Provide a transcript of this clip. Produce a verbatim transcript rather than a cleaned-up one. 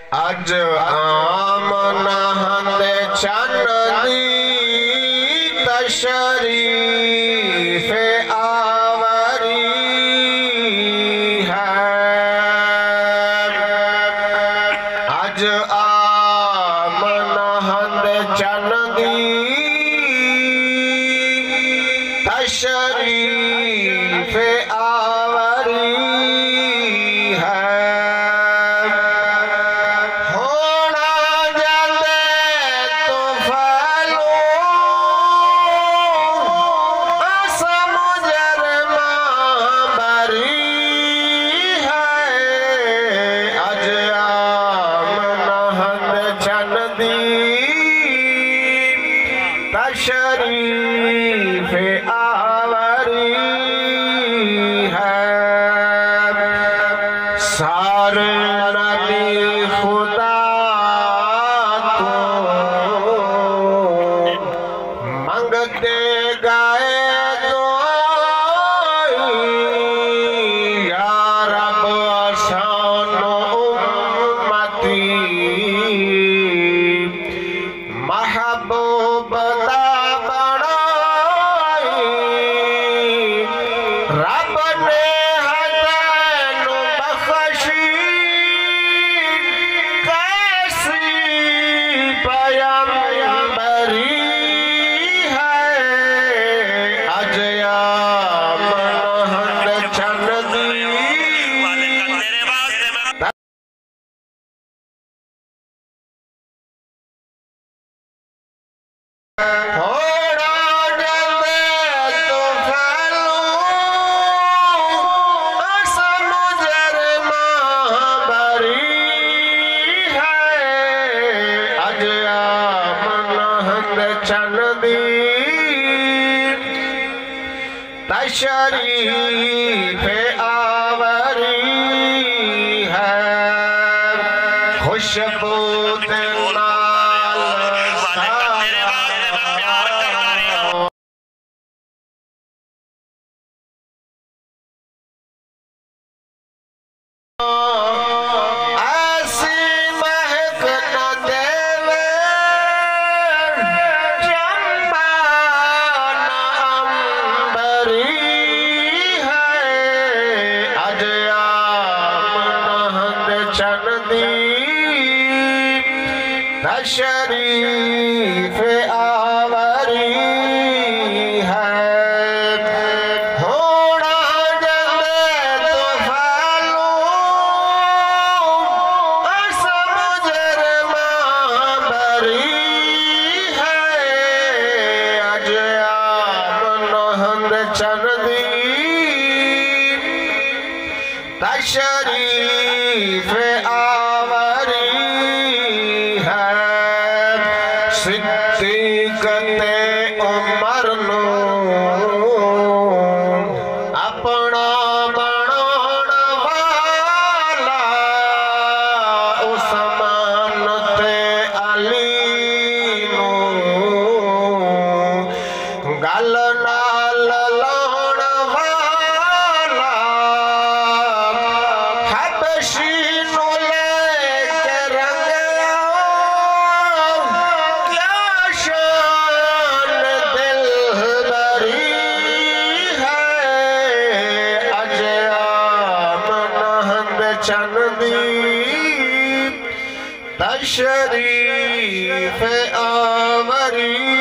अज आमना हंदे चंदी तशरीफ आवरी है। अज आमना हंदे चंदी तशरीफ आवरी तशरीफ आवरी है। सारे नबी खुदा तो मंगते गए या रब आसान उम्मती महबूब रब ने हदैन बख्शी कैसी पैगंबरी है। अज आमना चंदी चंदी तशरीफ आवरी है। खुशबू चंदी तशरीफ आवरी है। होना जंदे तो फालू समुजर माबरी है। अज आमना चंदी तशरीफ आवरी है। सिद्दीक़ते उमर नो अपना बनाण वाला उस्मान ते अली नो गल नाल लाउण वाला हबशी नो लेके रंगया क्या शान दिलबरी है। अज आमना चंदी तशरीफ आवरी